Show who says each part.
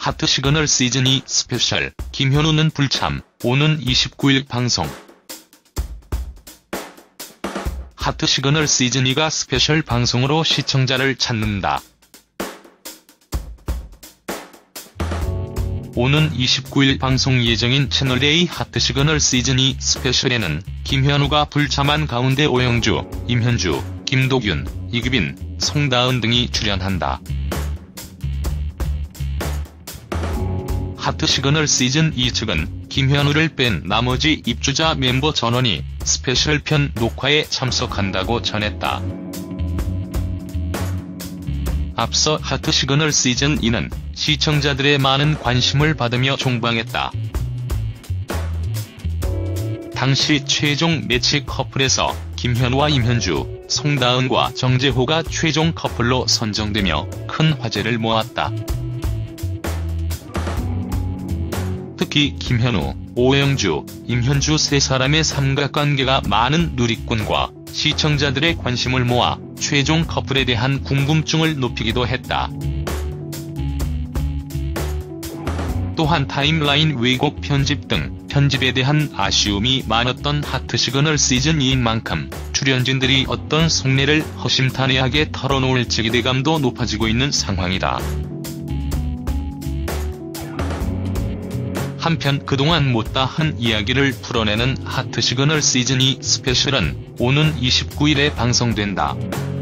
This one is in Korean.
Speaker 1: 하트 시그널 시즌2 스페셜, 김현우는 불참, 오는 29일 방송. 하트 시그널 시즌2가 스페셜 방송으로 시청자를 찾는다. 오는 29일 방송 예정인 채널A 하트 시그널 시즌2 스페셜에는 김현우가 불참한 가운데 오영주, 임현주, 김도균, 이규빈, 송다은 등이 출연한다. 하트 시그널 시즌2 측은 김현우를 뺀 나머지 입주자 멤버 전원이 스페셜 편 녹화에 참석한다고 전했다. 앞서 하트 시그널 시즌2는 시청자들의 많은 관심을 받으며 종방했다. 당시 최종 매치 커플에서 김현우와 임현주, 송다은과 정재호가 최종 커플로 선정되며 큰 화제를 모았다. 특히 김현우, 오영주, 임현주 세 사람의 삼각관계가 많은 누리꾼과 시청자들의 관심을 모아 최종 커플에 대한 궁금증을 높이기도 했다. 또한 타임라인 왜곡 편집 등 편집에 대한 아쉬움이 많았던 하트 시그널 시즌2인 만큼 출연진들이 어떤 속내를 허심탄회하게 털어놓을지 기대감도 높아지고 있는 상황이다. 한편 그동안 못다한 이야기를 풀어내는 하트 시그널 시즌2 스페셜은 오는 29일에 방송된다.